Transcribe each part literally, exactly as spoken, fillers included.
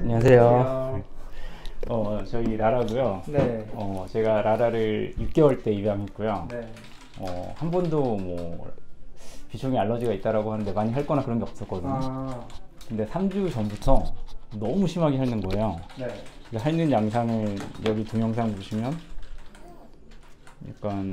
안녕하세요. 안녕하세요. 어, 저희 라라고요. 네. 어, 제가 라라를 육 개월 때 입양했고요. 네. 어, 한 번도 뭐 비숑에 알러지가 있다라고 하는데 많이 핥거나 그런 게 없었거든요. 아. 근데 삼 주 전부터 너무 심하게 핥는 거예요. 네. 그 핥는 양상을 여기 동영상 보시면 약간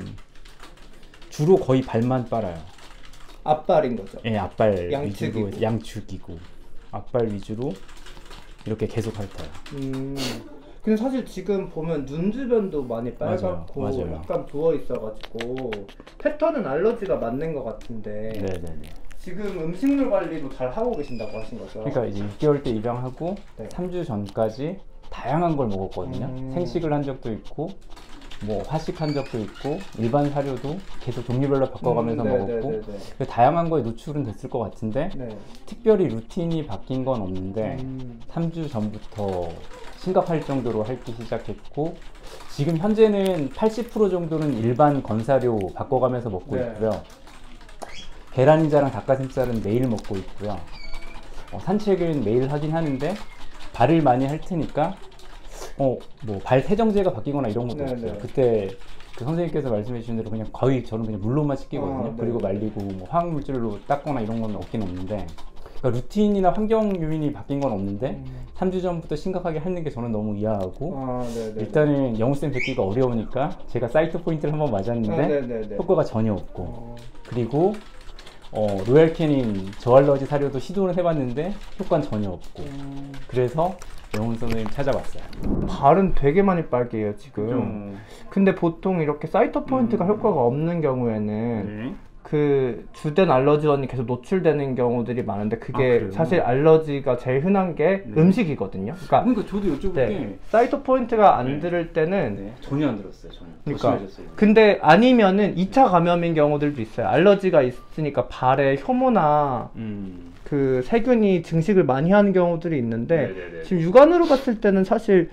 주로 거의 발만 빨아요. 앞발인 거죠? 예, 앞발 양측이고. 위주로 양축이고 앞발 위주로 이렇게 계속 핥아요. 음. 근데 사실 지금 보면 눈 주변도 많이 빨갛고 맞아요. 맞아요. 약간 부어 있어가지고 패턴은 알러지가 맞는 것 같은데. 네네네. 지금 음식물 관리도 잘 하고 계신다고 하신 거죠? 그러니까 이제 육 개월 때 입양하고 네. 삼 주 전까지 다양한 걸 먹었거든요. 음. 생식을 한 적도 있고 뭐 화식한 적도 있고 일반 사료도 계속 종류별로 바꿔가면서 음, 네, 먹었고 네, 네, 네. 그 다양한 거에 노출은 됐을 것 같은데 네. 특별히 루틴이 바뀐 건 없는데 음. 삼 주 전부터 심각할 정도로 핥기 시작했고 지금 현재는 팔십 퍼센트 정도는 일반 건사료 바꿔가면서 먹고 네. 있고요. 계란이자랑 닭가슴살은 매일 먹고 있고요. 어, 산책은 매일 하긴 하는데 발을 많이 핥으니까 어, 뭐 발 세정제가 바뀌거나 이런 것도 네, 없어요. 네. 그때 그 선생님께서 말씀해 주신 대로 그냥 거의 저는 그냥 물로만 씻기거든요. 아, 네. 그리고 말리고 뭐 화학물질로 닦거나 이런 건 없긴 없는데 그러니까 루틴이나 환경 요인이 바뀐 건 없는데 음. 삼 주 전부터 심각하게 핥는 게 저는 너무 이해하고 아, 네, 네. 일단은 영우쌤 뵙기가 어려우니까 제가 사이트 포인트를 한번 맞았는데 아, 네, 네, 네. 효과가 전혀 없고 어. 그리고 어, 로얄 캐닌 저알러지 사료도 시도를 해봤는데 효과는 전혀 없고 음. 그래서 영훈 선생님 찾아봤어요. 발은 되게 많이 빨개요 지금. 좀 근데 보통 이렇게 사이터 포인트가 음. 효과가 없는 경우에는 네. 그 주된 알러지원이 계속 노출되는 경우들이 많은데 아, 그게 그래요? 사실 알러지가 제일 흔한 게 네. 음식이거든요. 그러니까 그러니까 저도 여쭤볼 네, 게 사이터 포인트가 안 네. 들을 때는 네. 전혀 안 들었어요. 전혀. 그러니까 심해졌어요. 근데 아니면은 이 차 감염인 경우들도 있어요. 알러지가 있으니까 발에 혐오나 음. 그 세균이 증식을 많이 하는 경우들이 있는데 네네네. 지금 육안으로 봤을 때는 사실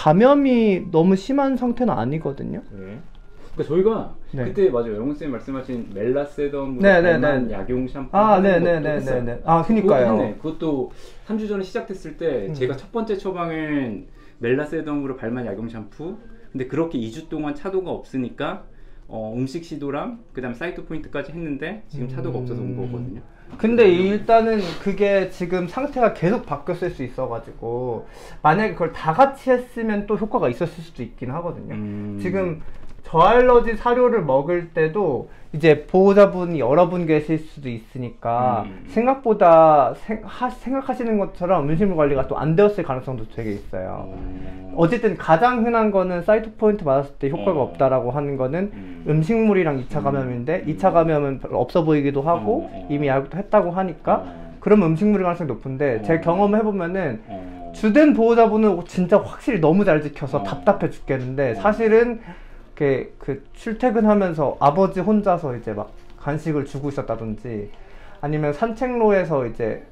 감염이 너무 심한 상태는 아니거든요. 네. 그러니까 저희가 네. 그때 맞아요. 영훈 쌤 말씀하신 멜라세덤으로 네네네. 발만 약용 샴푸 아, 하는 것도 네네네네네. 했어요. 아, 그니까요. 그것도 했네. 그것도 삼 주 전에 시작됐을 때 음. 제가 첫 번째 처방은 멜라세덤으로 발만 약용 샴푸. 근데 그렇게 이 주 동안 차도가 없으니까 어, 음식 시도랑 그다음 사이트 포인트까지 했는데 지금 차도가 음. 없어서 온 거거든요. 근데 일단은 그게 지금 상태가 계속 바뀌었을 수 있어가지고 만약에 그걸 다 같이 했으면 또 효과가 있었을 수도 있긴 하거든요. 음. 지금 저알러지 사료를 먹을 때도 이제 보호자분이 여러 분 계실 수도 있으니까 음. 생각보다 생, 하, 생각하시는 것처럼 음식물 관리가 또 안 되었을 가능성도 되게 있어요. 어... 어쨌든 가장 흔한 거는 사이트 포인트 맞았을 때 효과가 어. 없다라고 하는 거는 음. 음식물이랑 이 차 감염인데 음. 이 차 감염은 별로 없어 보이기도 하고 어. 이미 약도 했다고 하니까 어. 그러면 음식물일 가능성이 높은데 어. 제 경험을 해보면은 어... 주된 보호자분은 진짜 확실히 너무 잘 지켜서 어. 답답해 죽겠는데 어. 사실은 그, 그 출퇴근하면서 아버지 혼자서 이제 막 간식을 주고 있었다든지 아니면 산책로에서 이제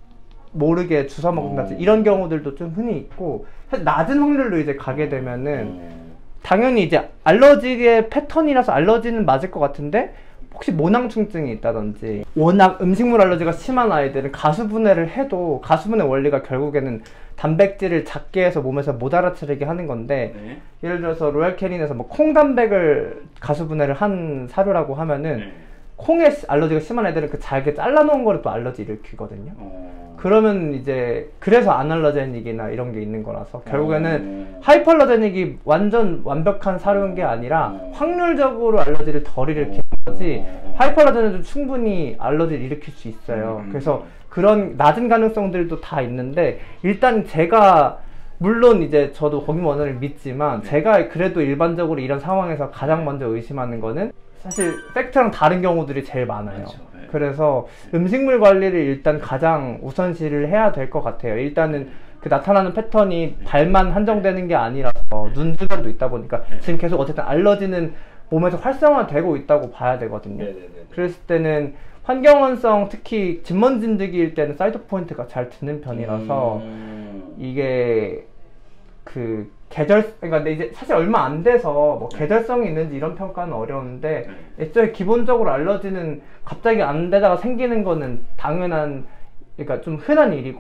모르게 주워 먹는다든지 어. 이런 경우들도 좀 흔히 있고 사실 낮은 확률로 이제 가게 되면은 어... 당연히 이제 알러지의 패턴이라서 알러지는 맞을 것 같은데 혹시 모낭충증이 있다든지 워낙 음식물 알러지가 심한 아이들은 가수분해를 해도 가수분해 원리가 결국에는 단백질을 작게 해서 몸에서 못 알아차리게 하는 건데 네. 예를 들어서 로얄 캐닌에서 뭐 콩단백을 가수분해를 한 사료라고 하면은 네. 콩에 알러지가 심한 애들은 그 잘게 잘라놓은 거를 또 알러지 일으키거든요. 어... 그러면 이제 그래서 아날러제닉이나 이런 게 있는 거라서 결국에는 어... 하이퍼알러제닉이 완전 완벽한 사료인 게 아니라 어... 확률적으로 알러지를 덜 일으키는 거지 어... 하이퍼알러제닉도 충분히 알러지를 일으킬 수 있어요. 음... 그래서 그런 낮은 가능성들도 다 있는데 일단 제가 물론 이제 저도 거기 원어를 믿지만 네. 제가 그래도 일반적으로 이런 상황에서 가장 먼저 의심하는 거는 사실 팩트랑 다른 경우들이 제일 많아요. 그렇죠. 네. 그래서 음식물 관리를 일단 가장 우선시를 해야 될 것 같아요. 일단은 그 나타나는 패턴이 발만 한정되는 게 아니라서 눈 주변도 있다 보니까 네. 지금 계속 어쨌든 알러지는 몸에서 활성화되고 있다고 봐야 되거든요. 네네네. 그랬을 때는 환경원성 특히 진먼진드기일 때는 사이드 포인트가 잘 드는 편이라서 음... 이게 그 계절 그러니까 근데 이제 사실 얼마 안 돼서 뭐 계절성이 있는지 이런 평가는 어려운데 애초에 기본적으로 알러지는 갑자기 안 되다가 생기는 거는 당연한 그러니까 좀 흔한 일이고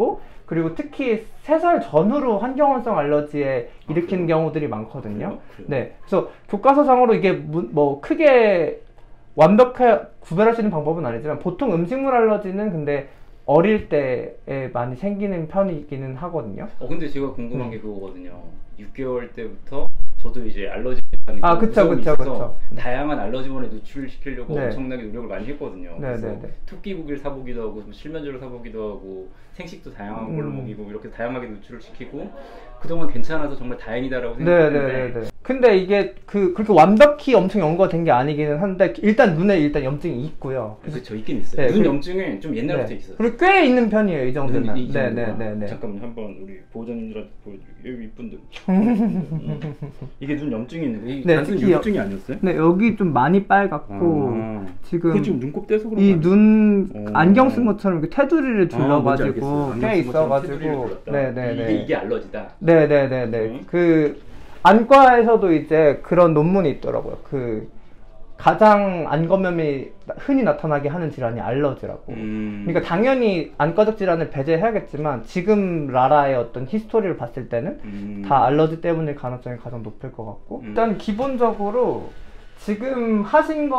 그리고 특히 세 살 전후로 환경원성 알러지에 일으키는 아, 경우들이 많거든요. 그래요? 그래요? 네, 그래서 교과서상으로 이게 무, 뭐 크게 완벽하게 구별할 수 있는 방법은 아니지만 보통 음식물 알러지는 근데 어릴 때에 많이 생기는 편이기는 하거든요. 어 근데 제가 궁금한 음. 게 그거거든요. 육 개월 때부터 저도 이제 알러지 아, 그쵸, 그쵸, 그쵸. 다양한 알러지원에 노출을 시키려고 네. 엄청나게 노력을 많이 했거든요. 네, 그래서 네, 네. 토끼고기를 사보기도 하고 뭐 실면조를 사보기도 하고 생식도 다양한 걸로 음. 먹이고 이렇게 다양하게 노출을 시키고 그동안 괜찮아서 정말 다행이다라고 네, 생각했는데 네, 네, 네. 근데 이게 그 그렇게 완벽히 엄청 연구가 된 게 아니기는 한데 일단 눈에 일단 염증이 있고요. 그렇죠, 있긴 있어요. 네, 눈 그리고- 염증은 좀 옛날부터 네. 있었어요. 그리고 꽤 있는 편이에요, 이 정도는. 눈이 이 네, 정도가. 네, 네, 네. 잠깐만 한번 우리 보호자님들한테 보여드릴게요. 여기 이쁜데. 음. 이게 눈 염증이 있는 거. 이게 네, 단순 특히 염증이 아니었어요? 네, 여기 좀 많이 빨갛고 아. 지금 그게 지금 눈곱 떼서 그런 거 이 아니에요? 눈 어. 안경 쓴 것처럼 이렇게 테두리를 아, 뭔지 알겠어요. 둘러가지고 안경 꽤 쓴 것처럼 테두리를 있어가지고 둘렀다. 네, 네, 이게, 네. 이게 알러지다. 네, 네, 네, 네. 음. 그 안과에서도 이제 그런 논문이 있더라고요. 그 가장 안검염이 흔히 나타나게 하는 질환이 알러지라고. 음. 그러니까 당연히 안과적 질환을 배제해야겠지만 지금 라라의 어떤 히스토리를 봤을 때는 음. 다 알러지 때문일 가능성이 가장 높을 것 같고 음. 일단 기본적으로 지금 하신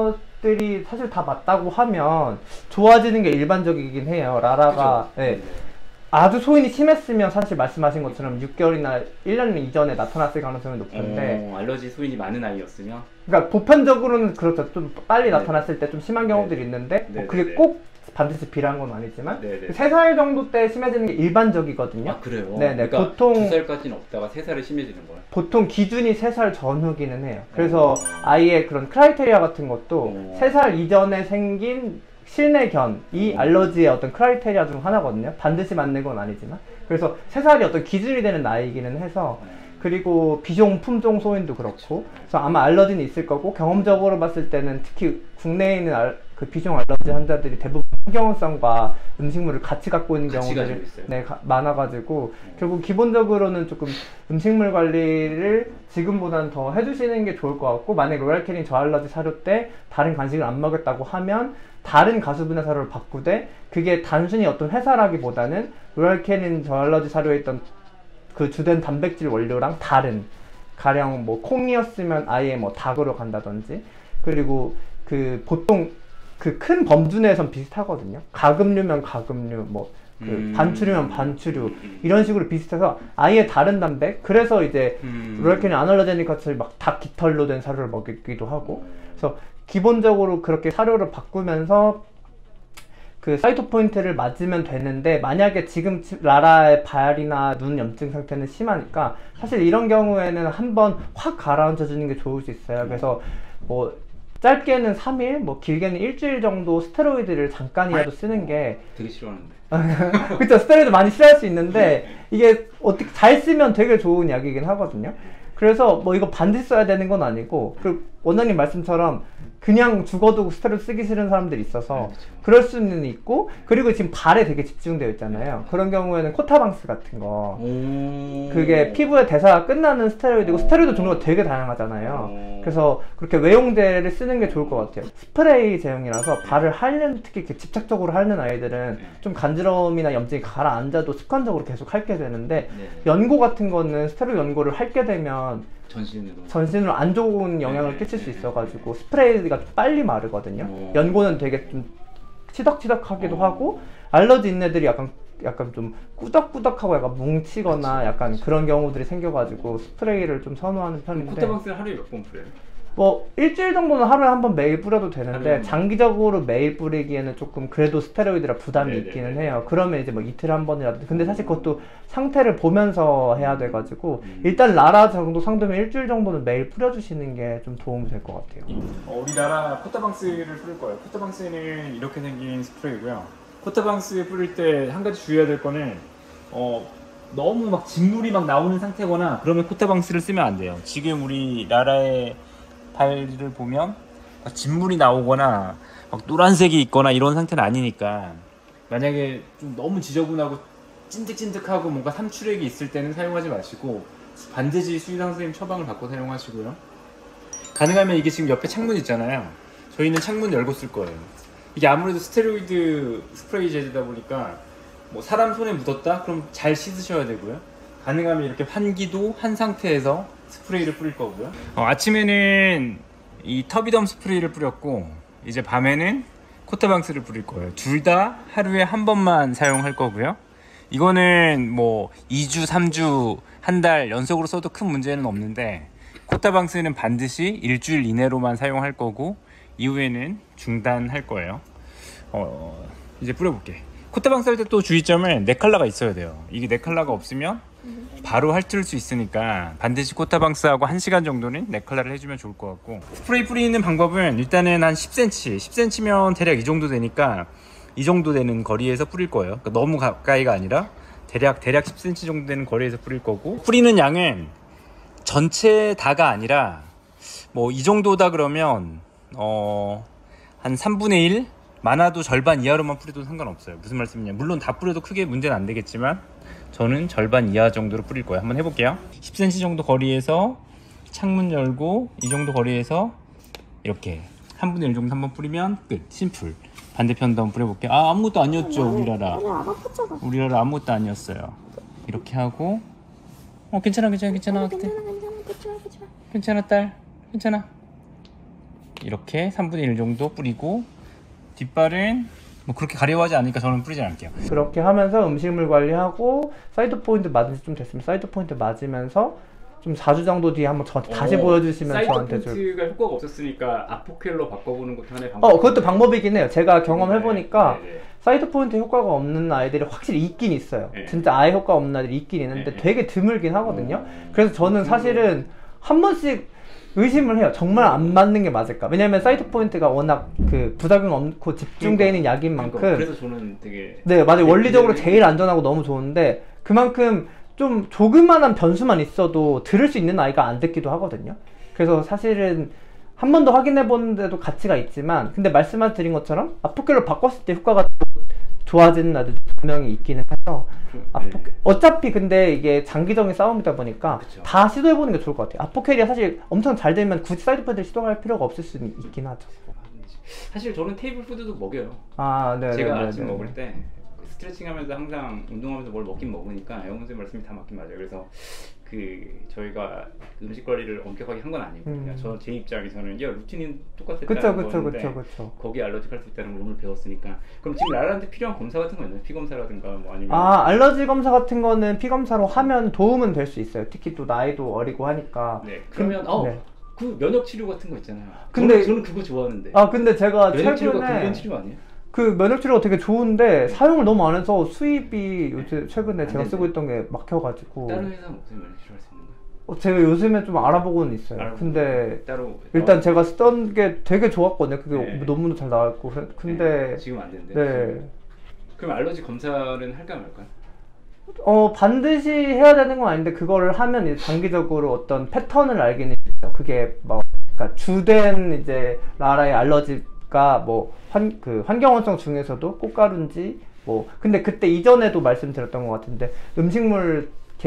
것들이 사실 다 맞다고 하면 좋아지는 게 일반적이긴 해요. 라라가 그죠? 네. 아주 소인이 심했으면 사실 말씀하신 것처럼 육 개월이나 일 년 이전에 나타났을 가능성이 높은데 어, 알러지 소인이 많은 아이였으면 그러니까 보편적으로는 그렇죠. 좀 빨리 네. 나타났을 때 좀 심한 경우들이 네. 있는데 네, 뭐 그게 네, 네. 꼭 반드시 비례한 건 아니지만 네, 네. 세 살 정도 때 심해지는 게 일반적이거든요. 아 그래요? 네네. 그러니까 보통 두 살까지는 없다가 세 살에 심해지는 거예요? 보통 기준이 세 살 전후기는 해요. 그래서 어. 아이의 그런 크라이테리아 같은 것도 어. 세 살 이전에 생긴 실내견이 어. 알러지의 어떤 크라이테리아 중 하나거든요. 반드시 맞는 건 아니지만. 그래서 세 살이 어떤 기준이 되는 나이기는 해서 그리고 비종, 품종 소인도 그렇고 그래서 아마 알러지는 있을 거고 경험적으로 봤을 때는 특히 국내에 있는 알, 그 비종 알러지 환자들이 대부분 환경성과 음식물을 같이 갖고 있는 같이 경우들이 가지고 있어요? 네, 가- 많아가지고 결국 기본적으로는 조금 음식물 관리를 지금보다는 더 해주시는 게 좋을 것 같고 만약 로얄캐닌 저알러지 사료 때 다른 간식을 안 먹였다고 하면 다른 가수분해 사료를 바꾸되 그게 단순히 어떤 회사라기보다는 로얄캐닌 저알러지 사료에 있던 그 주된 단백질 원료랑 다른 가령 뭐 콩이었으면 아예 뭐 닭으로 간다든지 그리고 그 보통 그 큰 범주 내에선 비슷하거든요. 가금류면 가금류 뭐 그 음. 반추류면 반추류 음. 이런 식으로 비슷해서 아예 다른 단백 그래서 이제 음. 로얄캐닌 아날러제닉 같이 막 닭 깃털로 된 사료를 먹이기도 하고 그래서 기본적으로 그렇게 사료를 바꾸면서 그 사이토 포인트를 맞으면 되는데 만약에 지금 라라의 발이나 눈 염증 상태는 심하니까 사실 이런 경우에는 한번 확 가라앉혀 주는 게 좋을 수 있어요. 그래서 뭐 짧게는 삼 일, 뭐 길게는 일주일 정도 스테로이드를 잠깐이라도 쓰는 게 되게 싫어하는데. 그쵸, 스테로이드 많이 싫어할 수 있는데 이게 어떻게 잘 쓰면 되게 좋은 약이긴 하거든요. 그래서 뭐 이거 반드시 써야 되는 건 아니고 그 원장님 말씀처럼 그냥 죽어도 스테로이드 쓰기 싫은 사람들이 있어서 그렇죠. 그럴 수는 있고 그리고 지금 발에 되게 집중되어 있잖아요. 그런 경우에는 코타방스 같은 거 오. 그게 피부의 대사가 끝나는 스테로이드고 스테로이드 종류가 되게 다양하잖아요. 오. 그래서 그렇게 외용제를 쓰는 게 좋을 것 같아요. 스프레이 제형이라서 발을 핥는 특히 이렇게 집착적으로 핥는 아이들은 좀 간지러움이나 염증이 가라앉아도 습관적으로 계속 핥게 되는데 네. 연고 같은 거는 스테로이드 연고를 핥게 되면 전신으로. 전신으로 안 좋은 영향을 끼칠 수 있어가지고 스프레이가 빨리 마르거든요. 오. 연고는 되게 좀 치덕치덕하기도 오. 하고 알러지 있는 애들이 약간 약간 좀 꾸덕꾸덕하고 약간 뭉치거나 그치, 약간 그치. 그런 경우들이 생겨가지고 스프레이를 좀 선호하는 그럼 편인데 코타방스를 하루에 몇 번 뿌려요? 뭐 일주일 정도는 하루에 한 번 매일 뿌려도 되는데 하루에 장기적으로 매일 뿌리기에는 조금 그래도 스테로이드라 부담이 네네네. 있기는 해요. 그러면 이제 뭐 이틀에 한 번이라도 근데 사실 그것도 상태를 보면서 해야 돼가지고 음. 일단 라라 정도 상도면 일주일 정도는 매일 뿌려주시는 게 좀 도움이 될 것 같아요. 어, 우리나라 코타방스를 뿌릴 거예요. 코타방스는 이렇게 생긴 스프레이고요. 코타방스 뿌릴 때 한 가지 주의해야 될 거는 어, 너무 막 진물이 막 나오는 상태거나 그러면 코타방스를 쓰면 안 돼요. 지금 우리 라라의 발을 보면 막 진물이 나오거나 막 노란색이 있거나 이런 상태는 아니니까 만약에 좀 너무 지저분하고 찐득찐득하고 뭔가 삼출액이 있을 때는 사용하지 마시고 반드시 수의사 선생님 처방을 받고 사용하시고요. 가능하면 이게 지금 옆에 창문 있잖아요. 저희는 창문 열고 쓸 거예요. 이게 아무래도 스테로이드 스프레이 제제다 보니까 뭐 사람 손에 묻었다? 그럼 잘 씻으셔야 되고요. 가능하면 이렇게 환기도 한 상태에서 스프레이를 뿌릴 거고요. 어, 아침에는 이 터비덤 스프레이를 뿌렸고 이제 밤에는 코타방스를 뿌릴 거예요. 둘 다 하루에 한 번만 사용할 거고요. 이거는 뭐 이 주, 삼 주, 한 달 연속으로 써도 큰 문제는 없는데 코타방스는 반드시 일주일 이내로만 사용할 거고 이후에는 중단할 거예요. 어, 이제 뿌려볼게. 코타방스 할 때 또 주의점은 네 컬러가 있어야 돼요. 이게 네 컬러가 없으면 바로 핥을 수 있으니까 반드시 코타방스하고 한 시간 정도는 네 컬러를 해주면 좋을 것 같고, 스프레이 뿌리는 방법은 일단은 한 십 센티미터 십 센티미터면 대략 이 정도 되니까 이 정도 되는 거리에서 뿌릴 거예요. 그러니까 너무 가까이가 아니라 대략 대략 십 센티미터 정도 되는 거리에서 뿌릴 거고, 뿌리는 양은 전체 다가 아니라 뭐 이 정도다 그러면 어 한 삼분의 일, 많아도 절반 이하로만 뿌려도 상관없어요. 무슨 말씀이냐, 물론 다 뿌려도 크게 문제는 안 되겠지만 저는 절반 이하 정도로 뿌릴 거예요. 한번 해볼게요. 십 센티미터 정도 거리에서 창문 열고 이 정도 거리에서 이렇게 삼분의 일 정도 한번 뿌리면 끝. 심플. 반대편도 한번 뿌려볼게요. 아, 아무것도 아니었죠, 우리라라. 우리라라 아무것도 아니었어요. 이렇게 하고, 어, 괜찮아, 괜찮아, 괜찮아. 괜찮아, 괜찮아, 괜찮아, 딸. 괜찮아. 이렇게 삼분의 일 정도 뿌리고, 뒷발은 뭐 그렇게 가려워하지 않으니까 저는 뿌리지 않을게요. 그렇게 하면서 음식물 관리하고 사이드 포인트 맞은 지 좀 됐으면 사이드 포인트 맞으면서 좀 사 주 정도 뒤에 한번 저한테 다시 보여주시면 저한테 좀. 사이드 포인트가 효과가 없었으니까 아포켈로 바꿔보는 것도 하나의 방법. 어, 그것도 방법이긴 해요. 제가 경험해보니까 네, 네, 네. 사이드 포인트 효과가 없는 아이들이 확실히 있긴 있어요. 네. 진짜 아예 효과 없는 아이들이 있긴 있는데 네. 되게 드물긴 하거든요. 음. 그래서 저는 사실은 한 번씩 의심을 해요. 정말 안 맞는 게 맞을까? 왜냐면 사이드 포인트가 워낙 그 부작용 없고 집중되어 있는 약인 만큼. 그래서 저는 되게 네, 맞아요. 원리적으로 되게- 제일 안전하고 너무 좋은데 그만큼 좀 조그만한 변수만 있어도 들을 수 있는 아이가 안 듣기도 하거든요. 그래서 사실은 한 번 더 확인해 보는데도 가치가 있지만, 근데 말씀드린 것처럼 아포켈로 바꿨을 때 효과가 좋아지는 아이들도 분명히 있기는 하죠. 아포, 어차피 근데 이게 장기적인 싸움이다 보니까 그쵸. 다 시도해보는 게 좋을 것 같아요. 아포켈이 사실 엄청 잘 되면 굳이 사이드 포인트를 시도할 필요가 없을 수 있긴 하죠. 사실 저는 테이블 푸드도 먹여요. 아, 네. 제가 네, 아침 네, 먹을 네. 때 스트레칭 하면서 항상 운동하면서 뭘 먹긴 먹으니까 영훈 선생님 말씀이 다 맞긴 맞아요. 그래서 그 저희가 음식 관리를 엄격하게 한 건 아니거든요. 음. 저 제 입장에서는 야 루틴이 똑같았다는 그쵸, 그쵸, 건데 그쵸, 그쵸. 거기에 알러지가 할 수 있다는 걸 오늘 배웠으니까. 그럼 지금 라라한테 필요한 검사 같은 거 있나요? 피 검사라든가 뭐 아니면 아, 알러지 검사 같은 거는 피 검사로 하면 도움은 될 수 있어요. 특히 또 나이도 어리고 하니까. 네 그러면 어 네. 그 면역 치료 같은 거 있잖아요. 근데- 저는, 저는 그거 좋아하는데. 아, 근데 제가 면역 치료가 최근에 근본 치료 아니에요? 그 면역 치료가 되게 좋은데 사용을 너무 안 해서 수입이 요새 최근에 안 제가 된대. 쓰고 있던 게 막혀가지고. 다른 회사 없으면 면역 치료 할 수 있는 거예요? 어, 제가 요즘에 좀 알아보고는 있어요. 알아보고 근데 따로 일단 제가 쓰던 게 되게 좋았거든요. 그게 네. 논문도 잘 나왔고. 그래- 근데 네, 지금 안 되는데. 네. 그럼 알러지 검사는 할까 말까? 어, 반드시 해야 되는 건 아닌데 그거를 하면 이제 장기적으로 어떤 패턴을 알기는 있어요. 그게 뭐 그러니까 주된 이제 라라의 알러지가 뭐 환 그 환경원성 중에서도 꽃가루인지 뭐 근데 그때 이전에도 말씀드렸던 것 같은데 음식물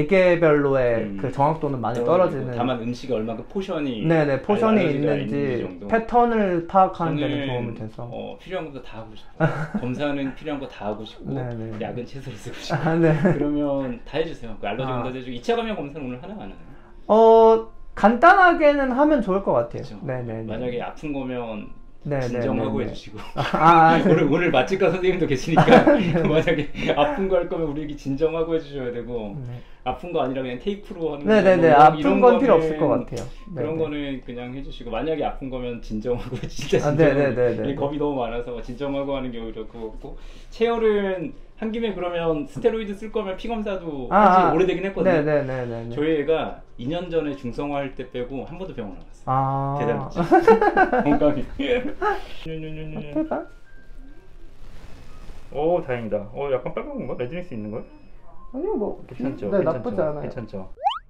개개별로의 음. 그 정확도는 많이 떨어지고, 떨어지는. 다만 음식에 얼마큼 포션이 네네 포션이 알러지가 있는지 정도. 패턴을 파악하는 데는 저는 도움이 돼서. 어, 필요한 것도 다 하고 싶고 검사는 필요한 거 다 하고 싶고 네네. 약은 최소로 쓰고 싶고 아, 네. 그러면 다 해주세요. 그 알러지 아. 검사 해주고 이 차 감염 검사는 오늘 하나 안 하나요? 어 간단하게는 하면 좋을 것 같아요. 그렇죠? 네네. 만약에 아픈 거면 네네. 진정하고 해주시고 아, 네. 오늘 오늘 맛집가 선생님도 계시니까 만약에 아픈 거 할 거면 우리에게 진정하고 해주셔야 되고 네. 아픈 거 아니라 그냥 테이프로 하는 네네네. 거 아픈 이런 건 필요 거는 없을 것 같아요. 그런 네네. 거는 그냥 해주시고 만약에 아픈 거면 진정하고 진짜 아, 진정하고 네네네네. 이 겁이 너무 많아서 진정하고 하는 게 오히려 그거 같고 체열은 한 김에 그러면 스테로이드 쓸 거면 피 검사도 아, 한지 아. 오래되긴 했거든요. 네네네네. 저희 애가 이 년 전에 중성화할 때 빼고 한 번도 병원 안 갔어요. 아. 대단하지. 건강이. 대박. 오 다행이다. 어 약간 빨간 건가? 레드니스 있는 거야? 아니요 뭐 괜찮죠? 네, 괜찮죠? 나쁘지 않아요. 괜찮죠?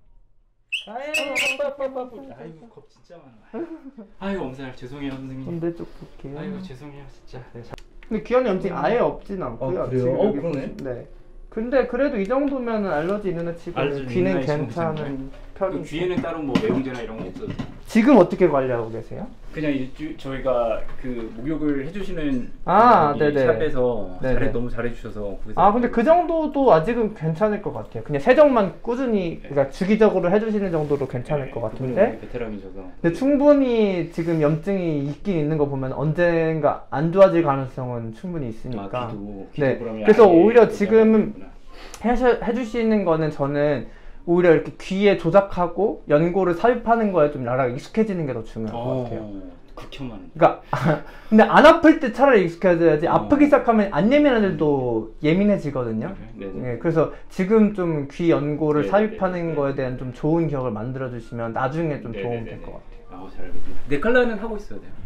아이고 겁 진짜 많아. 아이고 엄살 죄송해요 선생님. 반대쪽 볼게요. 아이고 죄송해요 진짜. 네, 자- 근데 귀환 염증이 아예 없진 않고요. 아, 그래요? 지금 어, 여기 그러네. 보시- 네. 근데 그래도 이 정도면은 알러지 있는 애 치고 알러지 귀는 있나, 이 괜찮은 정도면? 그 편이고. 귀에는 따로 뭐 매운제나 이런 거 없어도 돼요? 지금 어떻게 관리하고 계세요? 그냥 일주 저희가 그 목욕을 해주시는 아, 이 네네. 샵에서 네네. 잘해, 너무 잘해주셔서 거기서 아 근데 그 정도도 아직은 괜찮을 것 같아요. 그냥 세정만 꾸준히 그러니까 주기적으로 해주시는 정도로 괜찮을 것 그분이 같은데 베테랑이셔서 근데 충분히 지금 염증이 있긴 있는 거 보면 언젠가 안 좋아질 가능성은 충분히 있으니까 아, 귀도, 귀도 네. 그러면 그래서 아예 오히려 그렇게 지금은 하는구나. 해셔, 해주시는 거는 저는 오히려 이렇게 귀에 조작하고 연고를 삽입하는 거에 좀 나라가 익숙해지는 게 더 중요한 것 같아요. 어, 극혐한. 그러니까 근데 안 아플 때 차라리 익숙해져야지 어. 아프기 시작하면 안 예민한 애들도 예민해지거든요. 네네. 네, 그래서 지금 좀 귀 연고를 네네네네. 삽입하는 거에 대한 좀 좋은 기억을 만들어 주시면 나중에 좀 도움 될 것 같아요. 아, 잘 알겠습니다. 네 칼라는 하고 있어야 돼요.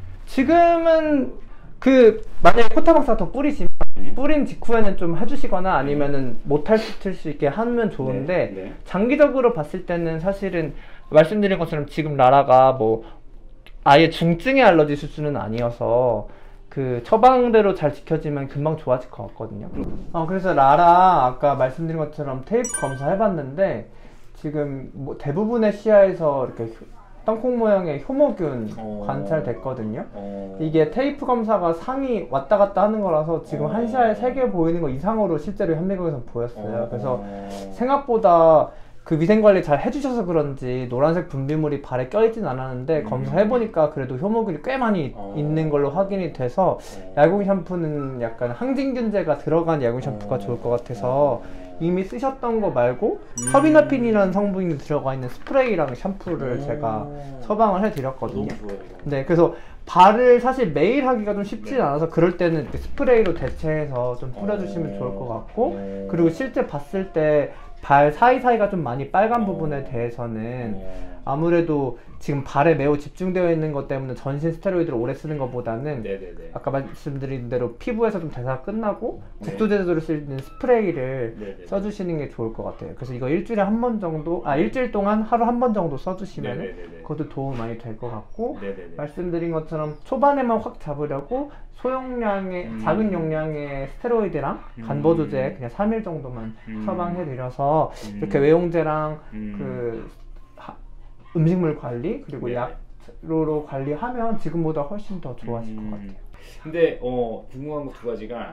지금은 그 만약에 코타박사 더 뿌리시면 네. 뿌린 직후에는 좀 해주시거나 아니면은 못할 수 있게 하면 좋은데 네, 네. 장기적으로 봤을 때는 사실은 말씀드린 것처럼 지금 라라가 뭐 아예 중증의 알러지 수준은 아니어서 그 처방대로 잘 지켜지면 금방 좋아질 것 같거든요. 어, 그래서 라라 아까 말씀드린 것처럼 테이프 검사 해봤는데 지금 뭐 대부분의 시야에서 이렇게 땅콩 모양의 효모균 어. 관찰됐거든요. 어. 이게 테이프 검사가 상이 왔다 갔다 하는 거라서 지금 어. 한 시야에 세 개 보이는 거 이상으로 실제로 현미경에서 보였어요. 어. 그래서 생각보다 그 위생관리 잘 해주셔서 그런지 노란색 분비물이 발에 껴있진 않았는데 음. 검사해보니까 그래도 효모균이 꽤 많이 어. 있는 걸로 확인이 돼서 어. 야구기 샴푸는 약간 항진균제가 들어간 야구기 샴푸가 어. 좋을 것 같아서 어. 이미 쓰셨던 거 말고 음. 터비나핀이라는 성분이 들어가 있는 스프레이랑 샴푸를 오. 제가 처방을 해드렸거든요. 너무 좋아요. 이거. 네, 그래서 발을 사실 매일 하기가 좀 쉽지 네. 않아서 그럴 때는 이렇게 스프레이로 대체해서 좀 뿌려주시면 어. 좋을 것 같고 어. 그리고 실제 봤을 때 발 사이사이가 좀 많이 빨간 어. 부분에 대해서는 어. 아무래도 지금 발에 매우 집중되어 있는 것 때문에 전신 스테로이드를 오래 쓰는 것보다는 네네네. 아까 말씀드린 대로 피부에서 좀 대사가 끝나고 네. 국소제조로 쓰는 스프레이를 네네네. 써주시는 게 좋을 것 같아요. 그래서 이거 일주일에 한 번 정도, 아 일주일 동안 하루 한 번 정도 써주시면 네네네네. 그것도 도움 많이 될 것 같고 네네네. 말씀드린 것처럼 초반에만 확 잡으려고 소용량의 음. 작은 용량의 스테로이드랑 음. 간보 조제 그냥 삼 일 정도만 음. 처방해드려서 음. 이렇게 외용제랑 음. 그 하- 음식물 관리 그리고 네네. 약으로 관리하면 지금보다 훨씬 더 좋아질 것 음. 같아요. 근데 어 궁금한 거 두 가지가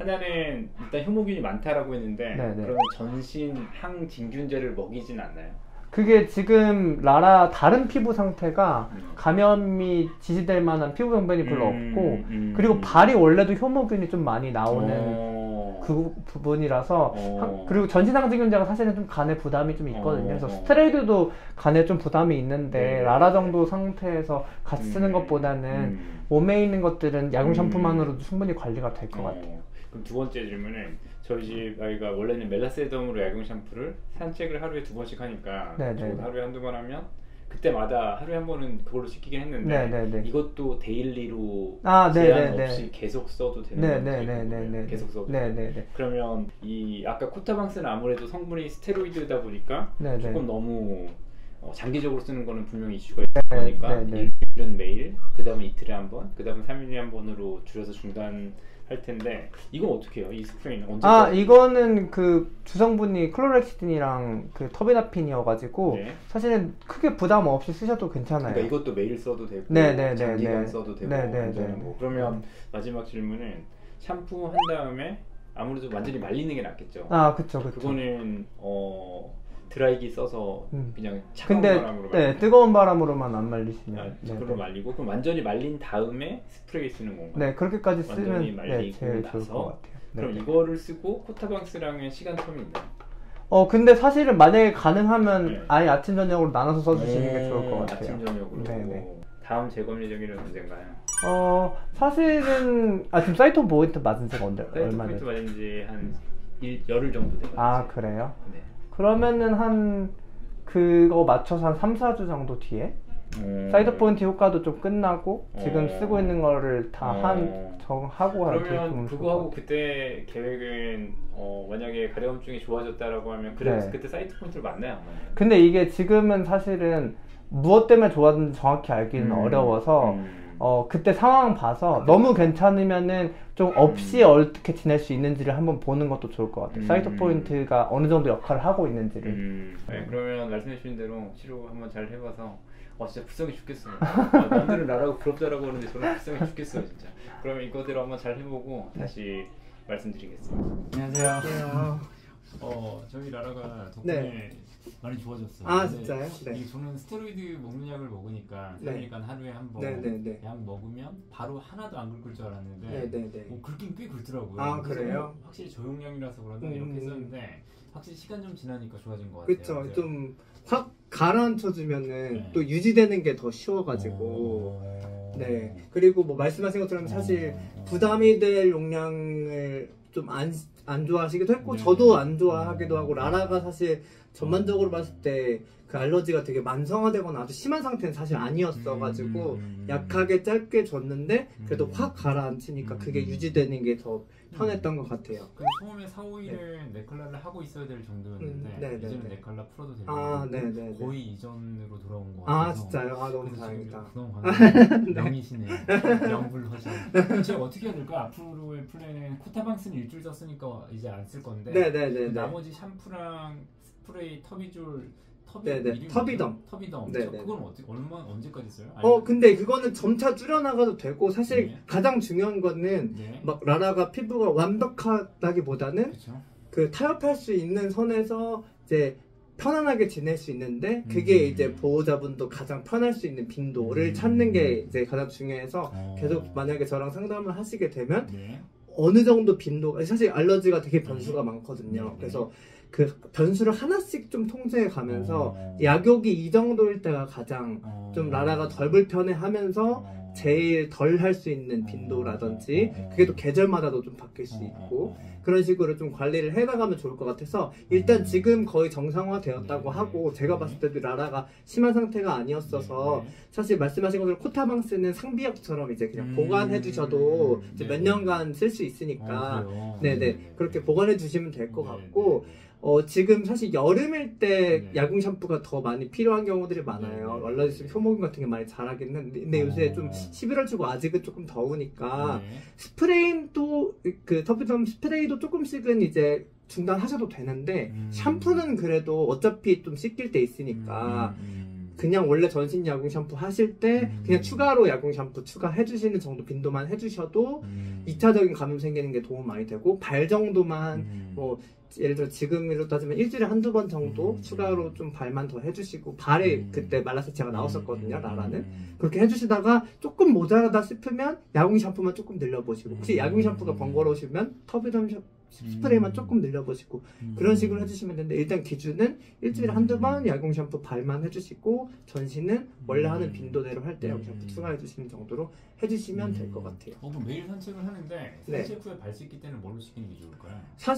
하나는 일단 효모균이 많다라고 했는데 네네. 그러면 전신 항진균제를 먹이진 않나요? 그게 지금 라라 다른 피부 상태가 음. 감염이 지지될 만한 피부 병변이 별로 음, 없고 음. 그리고 발이 원래도 효모균이 좀 많이 나오는 어. 그 부분이라서 어. 한- 그리고 전신 항진균제가 사실은 좀 간에 부담이 좀 있거든요. 어. 그래서 스테로이드도 간에 좀 부담이 있는데 네. 라라 정도 상태에서 같이 쓰는 음. 것보다는 음. 몸에 있는 것들은 야구 음. 샴푸만으로도 충분히 관리가 될 것 어. 같아요. 그럼 두 번째 질문은 저희 집 아이가 원래는 멜라세덤으로 야경 샴푸를 산책을 하루에 두 번씩 하니까 네네. 저도 하루에 한두 번 하면 그때마다 하루에 한 번은 그걸로 씻기긴 했는데 네네네. 이것도 데일리로 아, 제한 네네네. 없이 계속 써도 되는 건지 네네네네네. 계속 써도 네네네. 그러면 이 아까 코타방스는 아무래도 성분이 스테로이드다 보니까 네네. 조금 너무 어, 장기적으로 쓰는 거는 분명히 이슈가 있을 거니까 네네. 일주일은 매일, 그 다음에 이틀에 한 번, 그 다음에 삼 일에 한 번으로 줄여서 중단할 텐데 이건 어떻게 해요? 이 스프레이는 언제? 아 이거는 그 주성분이 클로렉시딘이랑 그 터비나핀이어가지고 네. 사실은 크게 부담 없이 쓰셔도 괜찮아요. 그러니까 이것도 매일 써도 되고 네네네네. 장기간 써도 되고 네네네네. 괜찮은 거. 그러면 마지막 질문은 샴푸 한 다음에 아무래도 완전히 말리는 게 낫겠죠? 아 그쵸 그쵸. 그거는 어 드라이기 써서 음. 그냥 차가운 근데 바람으로 네, 말리는 뜨거운 바람으로만 안 말리시면 아, 네, 그걸로 네. 말리고 그럼 완전히 말린 다음에 스프레이 쓰는 건가요? 네 그렇게까지 완전히 쓰면 네, 말리고 제일 나서 좋을 것 같아요. 네, 그럼 네. 이거를 쓰고 코타방스랑은 시간 텀이 있나요? 어 근데 사실은 만약에 가능하면 네. 아예 아침 저녁으로 나눠서 써주시는 게 좋을 것 오, 같아요. 아침 저녁으로. 네네. 다음 재검 예정일은 언젠가요? 어 사실은 아 지금 사이토 포인트 맞은 지가 언제 사이트 얼마 포인트 됐죠? 맞은 지한 열흘 정도 돼가지고. 아 그래요? 네. 그러면은 한 그거 맞춰서 한 삼, 사 주 정도 뒤에 음. 사이드 포인트 효과도 좀 끝나고 지금 어. 쓰고 있는 거를 다 한 어. 정하고 할 그러면 그거 하고 그때 계획은 어, 만약에 가려움증이 좋아졌다라고 하면 그래 네. 그때 사이트 포인트를 만나요 안 만나요? 근데 이게 지금은 사실은 무엇 때문에 좋아졌는지 정확히 알기는 음. 어려워서 음. 어 그때 상황 봐서 너무 괜찮으면은 좀 없이 음. 어떻게 지낼 수 있는지를 한번 보는 것도 좋을 것 같아요. 음. 사이트 포인트가 어느 정도 역할을 하고 있는지를. 음. 네, 그러면 말씀해주신 대로 치료 한번 잘 해봐서 어 진짜 불쌍해 죽겠어요. 아, 남들은 나라고 부럽다라고 하는데 저는 불쌍해 죽겠어요 진짜. 그러면 이거대로 한번 잘 해보고 다시 말씀드리겠습니다. 안녕하세요. 어 저희 라라가 덕분에 네. 많이 좋아졌어요. 아 근데 진짜요? 네. 이게 저는 스테로이드 먹는 약을 먹으니까 네. 그러니까 하루에 한 번 네, 네, 네. 약 먹으면 바로 하나도 안 긁을 줄 알았는데 네, 네, 네. 뭐 긁긴 꽤 긁더라고요. 아, 그래서 그래요? 확실히 저용량이라서 그런가 음. 이렇게 했었는데 확실히 시간 좀 지나니까 좋아진 것 같아요. 그쵸. 네. 좀 확 가라앉혀주면은 네. 또 유지되는 게 더 쉬워가지고. 오. 네. 그리고 뭐 말씀하신 것처럼 사실 오. 부담이 될 용량을 좀 안 안 좋아하시기도 했고 네. 저도 안 좋아하기도 하고 라라가 사실 전반적으로 봤을 때 그 알러지가 되게 만성화되거나 아주 심한 상태는 사실 아니었어가지고 음. 약하게 짧게 줬는데 그래도 음. 확 가라앉히니까 그게 음. 유지되는 게 더 편했던 것 같아요. 그 처음에 사, 오 일을 네컬라를 하고 있어야 될 정도였는데 음, 네, 네, 이제는 네. 네컬라 풀어도 되고 아, 네, 네, 네. 거의 이전으로 돌아온 것 아 같아서 진짜요? 아 너무 그래서 다행이다. 지금 너무 감사해요. 명이시네요. 명불허전. 제가 어떻게 해야 될까? 앞으로의 플랜은 코타방스는 일주일 썼으니까 이제 안 쓸 건데 네네네. 그 나머지 샴푸랑 스프레이 터비졸 터비 네네. 이름이 터비덤. 뭐죠? 터비덤. 네네. 저 그건 어떻게 얼마 언제까지 써요? 어 근데 그거는 점차 줄여나가도 되고 사실 네. 가장 중요한 거는 네. 막 라라가 피부가 완벽하다기보다는 그렇죠. 그 타협할 수 있는 선에서 이제 편안하게 지낼 수 있는데 그게 음. 이제 보호자분도 가장 편할 수 있는 빈도를 음. 찾는 게 이제 가장 중요해서 어. 계속 만약에 저랑 상담을 하시게 되면 네. 어느 정도 빈도 사실 알러지가 되게 변수가 많거든요. 네. 그래서 그 변수를 하나씩 좀 통제해 가면서 어. 약욕이 이 정도일 때가 가장 어. 좀 라라가 덜 불편해 하면서 어. 제일 덜 할 수 있는 빈도라든지 그게 또 계절마다도 좀 바뀔 수 있고 그런 식으로 좀 관리를 해나가면 좋을 것 같아서 일단 지금 거의 정상화 되었다고 네. 하고 제가 봤을 때도 라라가 심한 상태가 아니었어서 네. 사실 말씀하신 것처럼 코타방스는 상비약처럼 이제 그냥 음. 보관해 두셔도 이제 몇 네. 년간 쓸 수 있으니까 아, 그래요? 네네 네네. 그렇게 보관해 두시면 될 것 네, 같고 네, 네. 어, 지금 사실 여름일 때 네. 야궁 샴푸가 더 많이 필요한 경우들이 많아요. 네, 네. 알러지 효모균 같은 게 많이 자라긴 했는데 근데 요새 어. 좀 십일월 치고 아직은 조금 더우니까 네. 스프레이도 그 터프덤 스프레이도 조금씩은 이제 중단하셔도 되는데 음. 샴푸는 그래도 어차피 좀 씻길 때 있으니까 음, 음. 그냥 원래 전신 야궁 샴푸 하실 때 음. 그냥 추가로 야궁 샴푸 추가해 주시는 정도 빈도만 해주셔도 음. 이 차적인 감염 생기는 게 도움 많이 되고 발 정도만 음. 뭐 예를 들어 지금으로 따지면 일주일에 한두 번 정도 음. 추가로 좀 발만 더 해주시고 발에 음. 그때 말라세치가 나왔었거든요 음. 라라는 음. 그렇게 해주시다가 조금 모자라다 싶으면 야궁 샴푸만 조금 늘려보시고 혹시 음. 야궁 샴푸가 번거로우시면 터비덤 샴- 스프레이만 조금 늘려보시고 음. 그런 식으로 해주시면 되는데 일단 기준은 일주일에 음. 한두 번 야궁 샴푸 발만 해주시고 전신은 원래 하는 음. 빈도대로 할 때 야궁 샴푸 음. 추가해주시는 정도로 해주시면 될 것 같아요. 어, 그럼 매일 산책을 하는데 네. 산책 후에 발 씻기 때는 뭘로 씻기는 게 좋을까요?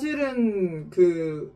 사실은 그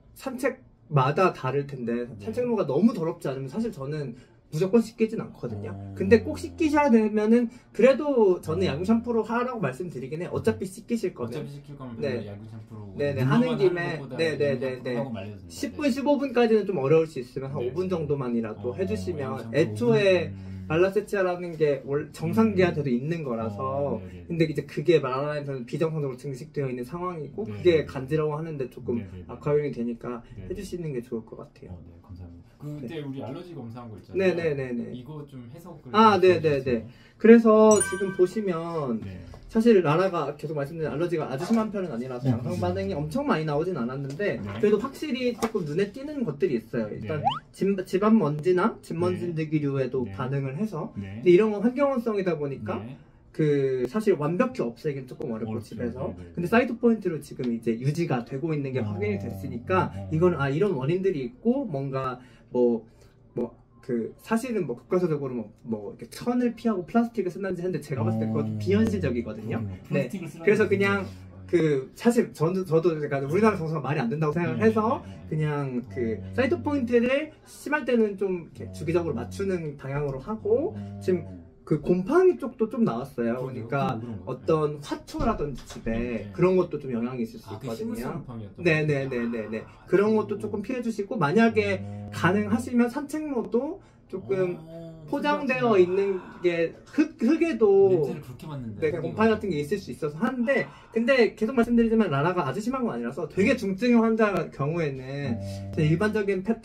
산책마다 다를 텐데 네. 산책로가 너무 더럽지 않으면 사실 저는 무조건 씻기진 않거든요. 어. 근데 꼭 씻기셔야 되면은 그래도 저는 어. 야구 샴푸로 하라고 말씀드리긴 해. 어차피 씻기실 거면 어차피 씻길 거면 네. 네. 야구 샴푸로 네네, 물로만 하는 김에 것보다 네네네네. 야구 샴푸 하고 말려도 된다. 십 분, 십오 분까지는 좀 어려울 수 있으면 한 네. 오 분 정도만이라도 어, 해주시면 야구 샴푸 애초에 오 분. 음. 말라세치아라는 게 원래 정상기한테도 있는 거라서 어, 네네. 근데 이제 그게 말라에서는 비정상적으로 증식되어 있는 상황이고 네네. 그게 간지러워하는데 조금 네네네. 악화요인이 되니까 네네. 해주시는 게 좋을 것 같아요. 어, 네, 감사합니다. 그때 우리 알러지 검사한 거 있잖아요. 네네네네. 이거 좀 해석을 아, 좀 네네네. 해주세요. 그래서 지금 보시면 네. 사실 라라가 계속 말씀드린 알러지가 아주 심한 편은 아니라서 네. 양성 반응이 엄청 많이 나오진 않았는데 네. 그래도 확실히 조금 눈에 띄는 것들이 있어요. 일단 네. 집, 집안 먼지나 집먼지 네. 들기류에도 네. 반응을 해서 네. 근데 이런 건 환경원성이다 보니까 네. 그 사실 완벽히 없애긴 조금 어렵고 어렵죠. 집에서 네, 네, 네. 근데 사이트 포인트로 지금 이제 유지가 되고 있는 게 어. 확인이 됐으니까 어. 이건 아 이런 원인들이 있고 뭔가 뭐 뭐 그 사실은 뭐 교과서적으로 뭐, 뭐 이렇게 천을 피하고 플라스틱을 쓴다든지 했는데 제가 봤을 때 그건 어. 비현실적이거든요. 음, 네. 플라스틱을 쓰라는 그래서 거 그냥 진짜. 그 사실 저도 저도 제가 우리나라 정서가 말이 안 된다고 생각을 네, 해서 네, 네. 그냥 그 어. 사이트 포인트를 심할 때는 좀 이렇게 주기적으로 맞추는 방향으로 하고 어. 지금 그 곰팡이 쪽도 좀 나왔어요. 그러게요. 그러니까 그런 거. 어떤 화초라든지 집에 네. 그런 것도 좀 영향이 있을 수 아, 그 있거든요. 식물성 곰팡이였던 네네네네네. 아, 그런 그거. 것도 조금 피해 주시고 만약에 어. 가능하시면 산책로도 조금 어, 포장되어 그렇구나. 있는 게 흙, 흙에도 냄새를 그렇게 맡는데. 네, 그냥 곰팡이 같은 게 있을 수 있어서 하는데 근데 계속 말씀드리지만 라라가 아주 심한 건 아니라서 되게 중증의 환자 경우에는 어. 일반적인 패턴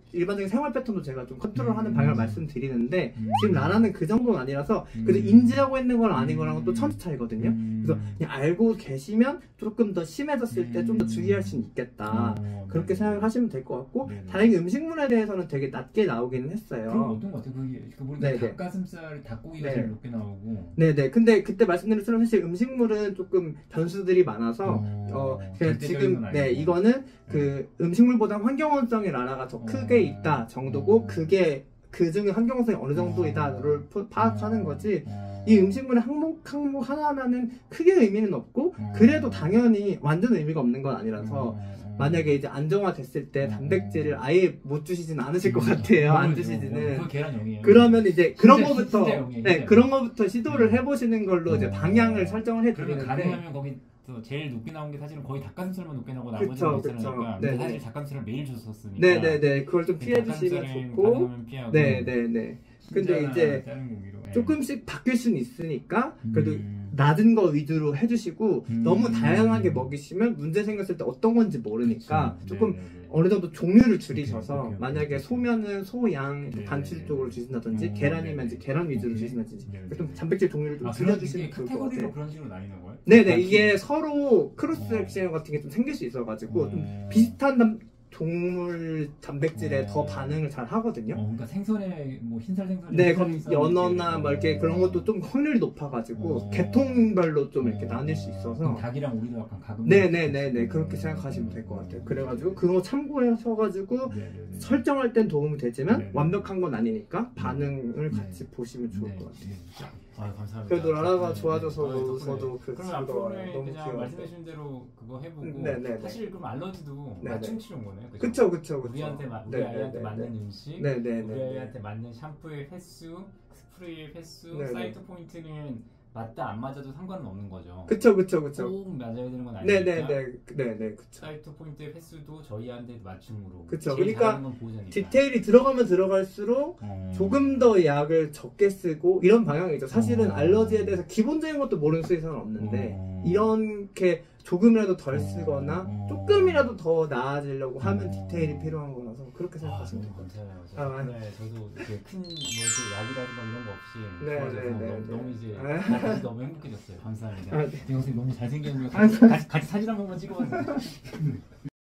일반적인 생활 패턴도 제가 좀 컨트롤하는 음. 방향을 말씀드리는데 음. 지금 나라는 그 정도는 아니라서 음. 그래도 인지하고 있는 건 아닌 거랑은 또 음. 천지 차이거든요. 음. 그래서 그냥 알고 계시면 조금 더 심해졌을 때 좀 더 음. 주의할 수는 있겠다. 어, 그렇게 네. 생각을 하시면 될 것 같고 네네. 다행히 음식물에 대해서는 되게 낮게 나오기는 했어요. 그럼 어떤 것 같아요? 그게 그 보니까 네네. 닭가슴살, 닭고기가 네. 제일 높게 나오고. 네네. 근데 그때 말씀드린 것처럼 사실 음식물은 조금 변수들이 많아서 어, 어, 그냥 절대적인 지금 건 네 아니고. 이거는 그 음식물보다 환경원성의 나라가 더 크게 어. 있다 정도고 어. 그게 그 중에 환경원성이 어느 정도이다를 어. 파악하는 거지. 어. 이 음식물의 항목 항목 하나하나는 크게 의미는 없고 어. 그래도 당연히 완전 의미가 없는 건 아니라서 어, 어. 만약에 이제 안정화됐을 때 어. 단백질을 아예 못 주시진 않으실 것 음. 같아요. 안 모르죠. 주시지는. 그 계란 영이에요. 그러면 이제 그런 진짜, 거부터 진짜 영이에요, 네 진짜 그런 거부터 시도를 해보시는 걸로 이제 어. 방향을 설정을 그러면 해드리는데 가능하면 거기 또 제일 높게 나온 게 사실은 거의 닭가슴살만 높게 나오고 나머지는 그쵸, 괜찮으니까. 그쵸. 근데 네네. 사실 닭가슴살을 매일 줬었으니까. 네네네 그걸 좀 피해 주시면 닭가슴살은 좋고 가능하면 피하고. 네네네 근데 흰자나 이제 다른 고기로. 네. 조금씩 바뀔 수는 있으니까 그래도 음. 낮은 거 위주로 해주시고 음. 너무 다양하게 먹이시면 문제 생겼을 때 어떤 건지 모르니까 그치. 조금 네네네. 어느 정도 종류를 줄이셔서 오케이, 오케이, 오케이, 만약에 오케이. 소면은 소양 네네네. 단칠 쪽으로 주신다든지 어, 계란이면 네네. 이제 계란 위주로 오케이. 주신다든지 네네네. 좀 단백질 종류를 좀 아, 그런 줄여주시면 이게 좋을 것 카테고리로 같아요. 그런 식으로 나뉘는 거예요? 네네 단지- 이게 서로 크로스 어. 액션 같은 게 좀 생길 수 있어가지고 어. 좀 비슷한 단- 동물 단백질에 어. 더 반응을 잘 하거든요. 어, 그러니까 생선에 뭐 흰살 생선, 네, 흰살 그럼 생선 연어나 이렇게. 뭐 이렇게 어. 그런 것도 좀 확률이 높아가지고 어. 계통별로 좀 이렇게 어. 나뉠 수 그럼 있어서 닭이랑 우리도 약간 가끔. 네네네네 그렇게 생각하시면 될 것 같아요. 그래가지고 그거 참고하셔가지고 네네네. 설정할 땐 도움이 되지만 네네. 완벽한 건 아니니까 반응을 네. 같이 보시면 좋을 네. 것 같아요. 아, 감사합니다. 그래도 라라가 네, 좋아져서 네. 아, 덕분에. 저도 그 그럼 즐거워요. 앞으로는 너무 그냥 귀여워요. 말씀해주신 대로 그거 해보고 네네네. 사실 그럼 알러지도 네네. 맞춤 치료인 거네요. 그죠? 그쵸 그쵸 그쵸. 우리한테 마, 우리 네네네네. 아이한테 맞는 음식, 네네네. 우리 아이한테 맞는 샴푸의 횟수, 스프레이의 횟수, 네네. 사이트 포인트는 맞다 안 맞아도 상관은 없는 거죠. 그쵸 그쵸 그쵸. 꼭 맞아야 되는 건 아니니까. 네네네 네네 그쵸. 사이트 포인트의 횟수도 저희한테 맞춤으로. 그쵸. 제일 그러니까 잘하는 건 보호자니까. 디테일이 들어가면 들어갈수록 어. 조금 더 약을 적게 쓰고 이런 방향이죠. 사실은 어. 알러지에 대해서 기본적인 것도 모르는 수의사는 없는데 어. 이렇게 조금이라도 덜 어. 쓰거나 어. 조금이라도 더 나아지려고 하면 어. 디테일이 필요한 거라서 그렇게 아, 생각하시면 너무 돼요. 감사해요. 아, 네, 저도 이렇게 큰 뭐, 그 약이라든가 이런 거 없이 네, 좋아져서 네, 네, 너무, 네. 너무 이제 아. 다시 너무 행복해졌어요. 감사합니다. 아, 네. 이 선생님 너무 잘생겼는데 같이, 같이, 같이 사진 한 번만 찍어봤는데